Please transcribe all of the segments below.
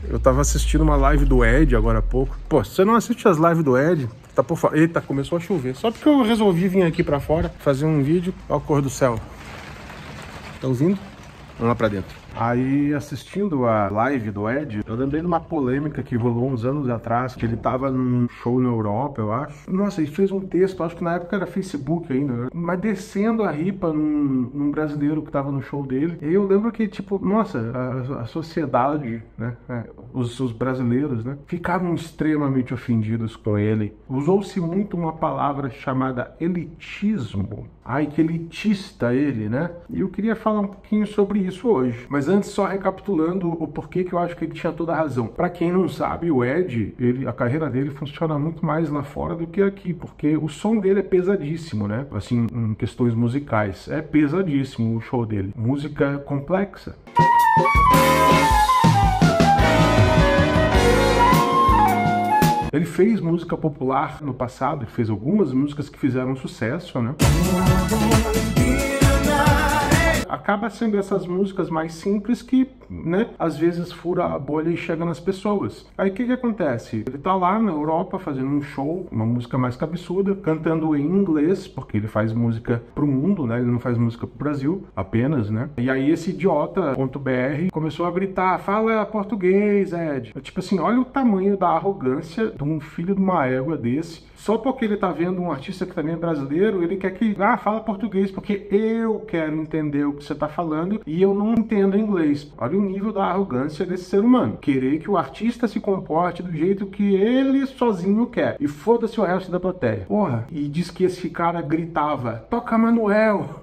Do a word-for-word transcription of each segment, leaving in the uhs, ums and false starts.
Eu tava assistindo uma live do Ed agora há pouco. Pô, se você não assiste as lives do Ed, tá por fora. Eita, começou a chover. Só porque eu resolvi vir aqui pra fora fazer um vídeo. Olha a cor do céu. Tá ouvindo? Vamos lá pra dentro. Aí, assistindo a live do Ed, eu lembrei de uma polêmica que rolou uns anos atrás, que ele tava num show na Europa, eu acho. Nossa, ele fez um texto, acho que na época era Facebook ainda, mas descendo a ripa num, num brasileiro que tava no show dele. E eu lembro que, tipo, nossa, a, a sociedade, né, é, os, os brasileiros, né, ficavam extremamente ofendidos com ele. Usou-se muito uma palavra chamada elitismo. Ai, que elitista ele, né? E eu queria falar um pouquinho sobre isso hoje. Mas antes, só recapitulando o porquê que eu acho que ele tinha toda a razão. Pra quem não sabe, o Ed, ele, a carreira dele funciona muito mais lá fora do que aqui, porque o som dele é pesadíssimo, né? Assim, em questões musicais. É pesadíssimo o show dele. Música complexa. Ele fez música popular no passado, ele fez algumas músicas que fizeram sucesso, né? Acaba sendo essas músicas mais simples que, né, às vezes fura a bolha e chega nas pessoas. Aí o que que acontece? Ele tá lá na Europa fazendo um show, uma música mais cabeçuda, cantando em inglês, porque ele faz música pro mundo, né? Ele não faz música pro Brasil apenas, né? E aí esse idiota.br começou a gritar, fala português, Ed. Tipo assim, olha o tamanho da arrogância de um filho de uma égua desse. Só porque ele tá vendo um artista que também é brasileiro, ele quer que, ah, fala português, porque eu quero entender o que você tá falando e eu não entendo inglês. Olha o nível da arrogância desse ser humano. Querer que o artista se comporte do jeito que ele sozinho quer. E foda-se o resto da plateia. Porra, e diz que esse cara gritava, toca Manuel!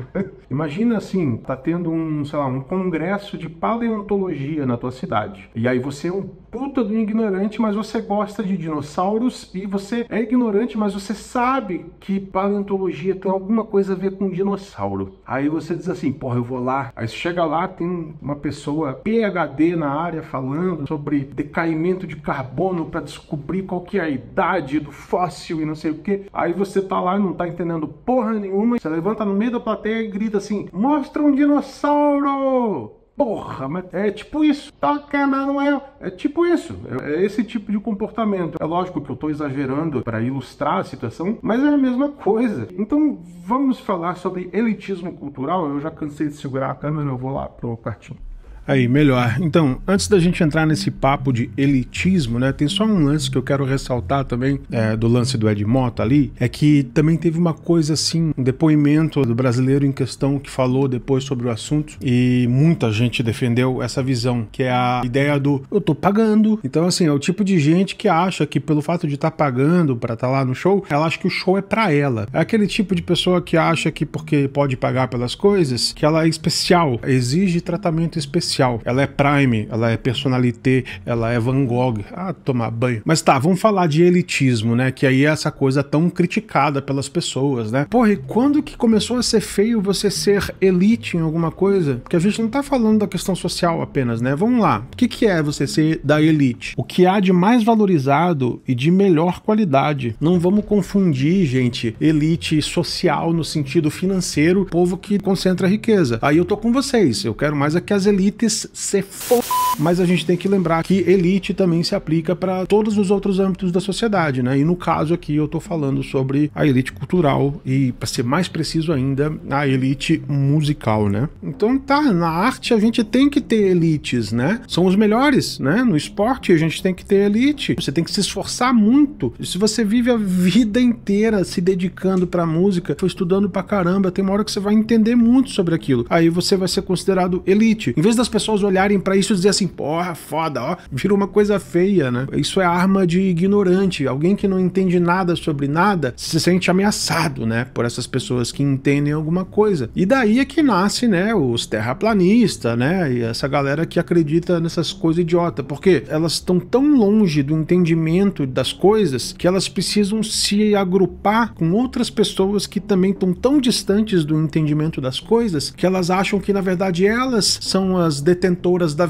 Imagina assim, tá tendo um, sei lá, um congresso de paleontologia na tua cidade. E aí você é um puta do ignorante, mas você gosta de dinossauros e você é ignorante, mas você sabe que paleontologia tem alguma coisa a ver com dinossauro. Aí você diz assim, porra, eu vou lá. Aí você chega lá, tem uma pessoa P H D na área falando sobre decaimento de carbono para descobrir qual que é a idade do fóssil e não sei o que. Aí você tá lá e não tá entendendo porra nenhuma. Você levanta no meio da plateia e grita assim, mostra um dinossauro! Porra, mas é tipo isso. Toca, Manuel. É tipo isso. É esse tipo de comportamento. É lógico que eu tô exagerando para ilustrar a situação, mas é a mesma coisa. Então, vamos falar sobre elitismo cultural. Eu já cansei de segurar a câmera, eu vou lá pro quartinho. Aí, melhor. Então, antes da gente entrar nesse papo de elitismo, né, tem só um lance que eu quero ressaltar também, é, do lance do Ed Mota ali, é que também teve uma coisa assim, um depoimento do brasileiro em questão que falou depois sobre o assunto e muita gente defendeu essa visão, que é a ideia do eu tô pagando. Então, assim, é o tipo de gente que acha que pelo fato de estar tá pagando pra estar tá lá no show, ela acha que o show é pra ela. É aquele tipo de pessoa que acha que porque pode pagar pelas coisas, que ela é especial, exige tratamento especial. Ela é Prime, ela é personalité, ela é Van Gogh. Ah, tomar banho. Mas tá, vamos falar de elitismo, né? Que aí é essa coisa tão criticada pelas pessoas, né? Porra, e quando que começou a ser feio você ser elite em alguma coisa? Porque a gente não tá falando da questão social apenas, né? Vamos lá. O que que é você ser da elite? O que há de mais valorizado e de melhor qualidade. Não vamos confundir, gente, elite social no sentido financeiro, povo que concentra riqueza. Aí eu tô com vocês. Eu quero mais é que as elites se f... Mas a gente tem que lembrar que elite também se aplica para todos os outros âmbitos da sociedade, né? E no caso aqui eu tô falando sobre a elite cultural e, para ser mais preciso ainda, a elite musical, né? Então tá, na arte a gente tem que ter elites, né? São os melhores, né? No esporte a gente tem que ter elite. Você tem que se esforçar muito. E se você vive a vida inteira se dedicando pra música, foi estudando pra caramba, tem uma hora que você vai entender muito sobre aquilo. Aí você vai ser considerado elite. Em vez das pessoas olharem pra isso e dizer assim, porra, foda, ó, vira uma coisa feia, né? Isso é arma de ignorante. Alguém que não entende nada sobre nada se sente ameaçado, né? Por essas pessoas que entendem alguma coisa. E daí é que nasce, né? Os terraplanistas, né? E essa galera que acredita nessas coisas idiotas. Porque elas estão tão longe do entendimento das coisas que elas precisam se agrupar com outras pessoas que também estão tão distantes do entendimento das coisas que elas acham que, na verdade, elas são as detentoras da verdade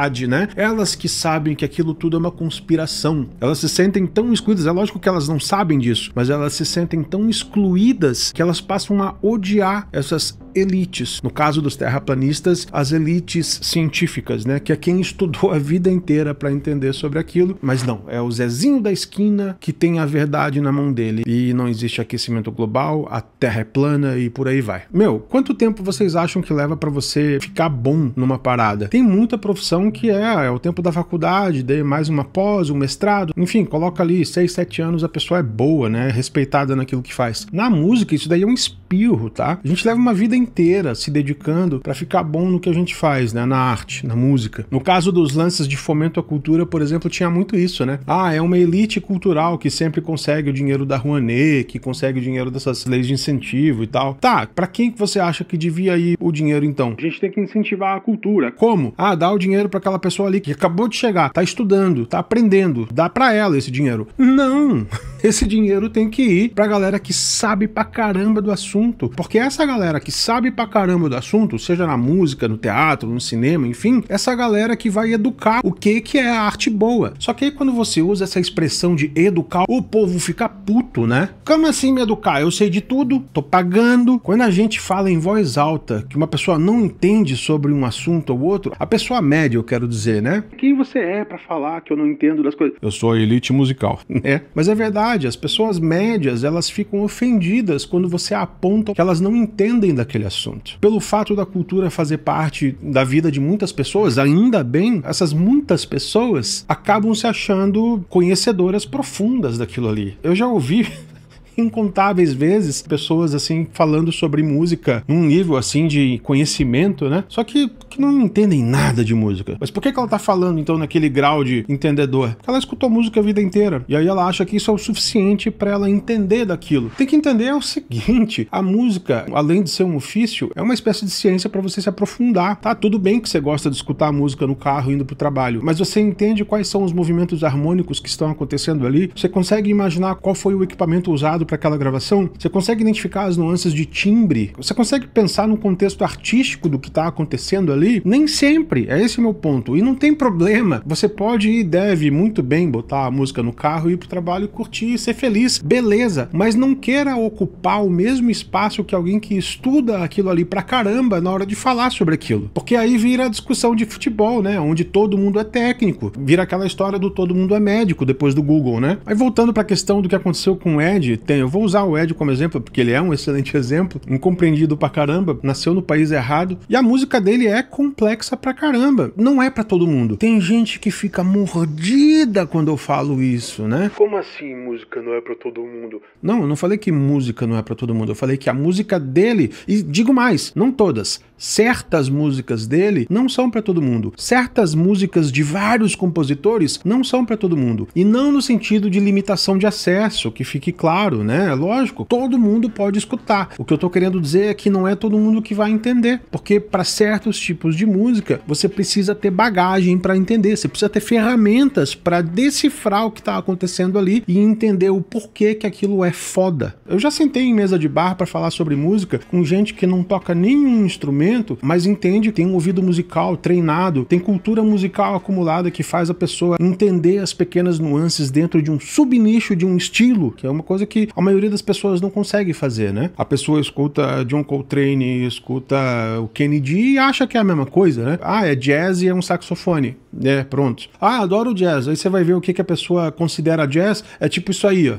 verdade, né? Elas que sabem que aquilo tudo é uma conspiração. Elas se sentem tão excluídas, é lógico que elas não sabem disso, mas elas se sentem tão excluídas que elas passam a odiar essas elites. No caso dos terraplanistas, as elites científicas, né? Que é quem estudou a vida inteira para entender sobre aquilo, mas não, é o Zezinho da esquina que tem a verdade na mão dele e não existe aquecimento global, a Terra é plana e por aí vai. Meu, quanto tempo vocês acham que leva para você ficar bom numa parada? Tem muita profissão que é, é o tempo da faculdade, daí mais uma pós, um mestrado, enfim, coloca ali seis, sete anos, a pessoa é boa, né? Respeitada naquilo que faz. Na música, isso daí é um espirro, tá? A gente leva uma vida inteira se dedicando para ficar bom no que a gente faz, né? Na arte, na música. No caso dos lances de fomento à cultura, por exemplo, tinha muito isso, né? Ah, é uma elite cultural que sempre consegue o dinheiro da Rouanet, que consegue o dinheiro dessas leis de incentivo e tal. Tá, pra quem que você acha que devia ir o dinheiro então? A gente tem que incentivar a cultura. Como? Ah, dá o dinheiro para aquela pessoa ali que acabou de chegar, tá estudando, tá aprendendo, dá pra ela esse dinheiro. Não! Esse dinheiro tem que ir pra galera que sabe pra caramba do assunto, porque essa galera que sabe pra caramba do assunto, seja na música, no teatro, no cinema, enfim, essa galera que vai educar o que que é a arte boa. Só que aí quando você usa essa expressão de educar, o povo fica puto, né? Como assim me educar? Eu sei de tudo, tô pagando. Quando a gente fala em voz alta que uma pessoa não entende sobre um assunto ou outro, a pessoa média, eu quero dizer, né? Quem você é pra falar que eu não entendo das coisas? Eu sou a elite musical. É, mas é verdade. As pessoas médias, elas ficam ofendidas quando você aponta que elas não entendem daquele assunto. Pelo fato da cultura fazer parte da vida de muitas pessoas, ainda bem, essas muitas pessoas acabam se achando conhecedoras profundas daquilo ali. Eu já ouvi incontáveis vezes pessoas assim falando sobre música num nível assim de conhecimento, né? Só que, que não entendem nada de música. Mas por que que ela tá falando então naquele grau de entendedor? Porque ela escutou música a vida inteira e aí ela acha que isso é o suficiente para ela entender daquilo. Tem que entender o seguinte, a música, além de ser um ofício, é uma espécie de ciência para você se aprofundar, tá? Tudo bem que você gosta de escutar a música no carro indo pro trabalho, mas você entende quais são os movimentos harmônicos que estão acontecendo ali? Você consegue imaginar qual foi o equipamento usado para aquela gravação? Você consegue identificar as nuances de timbre? Você consegue pensar no contexto artístico do que está acontecendo ali? Nem sempre, é esse o meu ponto. E não tem problema, você pode e deve muito bem botar a música no carro, ir pro trabalho e curtir e ser feliz, beleza, mas não queira ocupar o mesmo espaço que alguém que estuda aquilo ali pra caramba na hora de falar sobre aquilo. Porque aí vira a discussão de futebol, né? Onde todo mundo é técnico, vira aquela história do todo mundo é médico depois do Google, né? Aí voltando pra questão do que aconteceu com o Ed, tem eu vou usar o Ed como exemplo, porque ele é um excelente exemplo, incompreendido pra caramba, nasceu no país errado, e a música dele é complexa pra caramba. Não é pra todo mundo. Tem gente que fica mordida quando eu falo isso, né? Como assim música não é pra todo mundo? Não, eu não falei que música não é pra todo mundo, eu falei que a música dele, e digo mais, não todas, certas músicas dele não são pra todo mundo. Certas músicas de vários compositores não são pra todo mundo. E não no sentido de limitação de acesso, que fique claro, né? É lógico, todo mundo pode escutar. O que eu tô querendo dizer é que não é todo mundo que vai entender, porque para certos tipos de música, você precisa ter bagagem para entender, você precisa ter ferramentas para decifrar o que tá acontecendo ali e entender o porquê que aquilo é foda. Eu já sentei em mesa de bar para falar sobre música com gente que não toca nenhum instrumento, mas entende, tem um ouvido musical treinado, tem cultura musical acumulada que faz a pessoa entender as pequenas nuances dentro de um subnicho de um estilo, que é uma coisa que a maioria das pessoas não consegue fazer, né? A pessoa escuta John Coltrane, escuta o Kennedy e acha que é a mesma coisa, né? Ah, é jazz e é um saxofone. É, pronto. Ah, adoro jazz. Aí você vai ver o que, que a pessoa considera jazz. É tipo isso aí, ó.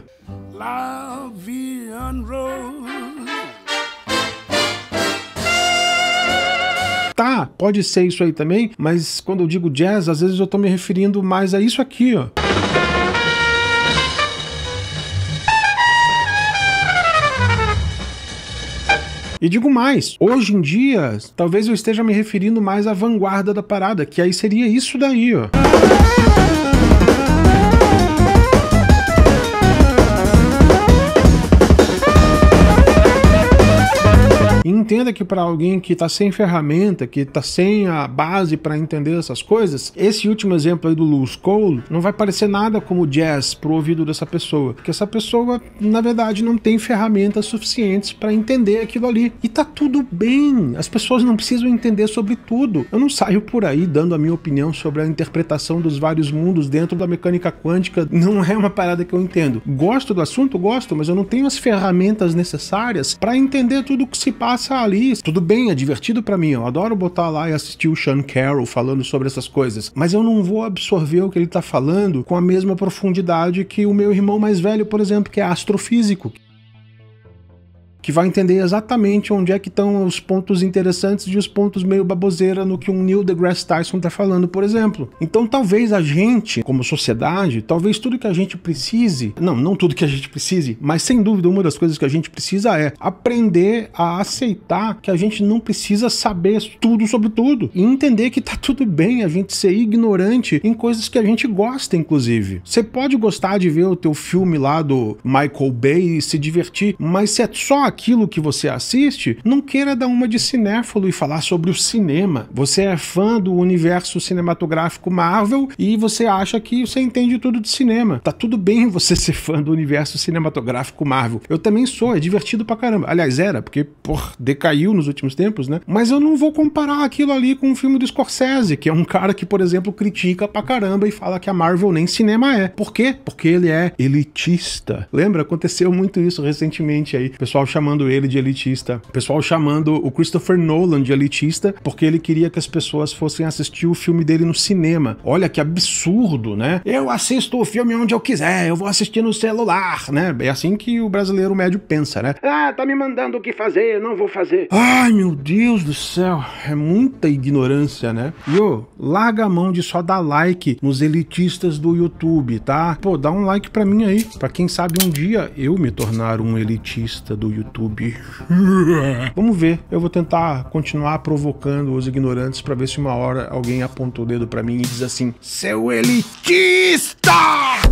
La vie en rose. Tá, pode ser isso aí também, mas quando eu digo jazz, às vezes eu tô me referindo mais a isso aqui, ó. E digo mais, hoje em dia, talvez eu esteja me referindo mais à vanguarda da parada, que aí seria isso daí, ó. E entenda que para alguém que tá sem ferramenta, que tá sem a base para entender essas coisas, esse último exemplo aí do Lewis Cole não vai parecer nada como jazz pro ouvido dessa pessoa, porque essa pessoa, na verdade, não tem ferramentas suficientes para entender aquilo ali. E tá tudo bem, as pessoas não precisam entender sobre tudo. Eu não saio por aí dando a minha opinião sobre a interpretação dos vários mundos dentro da mecânica quântica, não é uma parada que eu entendo. Gosto do assunto? Gosto, mas eu não tenho as ferramentas necessárias para entender tudo o que se passa ali. Tudo bem, é divertido para mim, eu adoro botar lá e assistir o Sean Carroll falando sobre essas coisas, mas eu não vou absorver o que ele tá falando com a mesma profundidade que o meu irmão mais velho, por exemplo, que é astrofísico, que vai entender exatamente onde é que estão os pontos interessantes e os pontos meio baboseira no que um Neil deGrasse Tyson está falando, por exemplo. Então talvez a gente, como sociedade, talvez tudo que a gente precise, não, não tudo que a gente precise, mas sem dúvida uma das coisas que a gente precisa é aprender a aceitar que a gente não precisa saber tudo sobre tudo e entender que tá tudo bem a gente ser ignorante em coisas que a gente gosta, inclusive. Você pode gostar de ver o teu filme lá do Michael Bay e se divertir, mas se é só aquilo que você assiste, não queira dar uma de cinéfilo e falar sobre o cinema. Você é fã do universo cinematográfico Marvel e você acha que você entende tudo de cinema. Tá tudo bem você ser fã do universo cinematográfico Marvel. Eu também sou, é divertido pra caramba. Aliás, era, porque, por decaiu nos últimos tempos, né? Mas eu não vou comparar aquilo ali com um filme do Scorsese, que é um cara que, por exemplo, critica pra caramba e fala que a Marvel nem cinema é. Por quê? Porque ele é elitista. Lembra? Aconteceu muito isso recentemente aí. O pessoal chama chamando ele de elitista. O pessoal chamando o Christopher Nolan de elitista porque ele queria que as pessoas fossem assistir o filme dele no cinema. Olha que absurdo, né? Eu assisto o filme onde eu quiser, eu vou assistir no celular, né? É assim que o brasileiro médio pensa, né? Ah, tá me mandando o que fazer, não vou fazer. Ai, meu Deus do céu, é muita ignorância, né? E ô, larga a mão de só dar like nos elitistas do YouTube, tá? Pô, dá um like pra mim aí, pra quem sabe um dia eu me tornar um elitista do YouTube. YouTube. Vamos ver, eu vou tentar continuar provocando os ignorantes pra ver se uma hora alguém aponta o dedo pra mim e diz assim: seu elitista!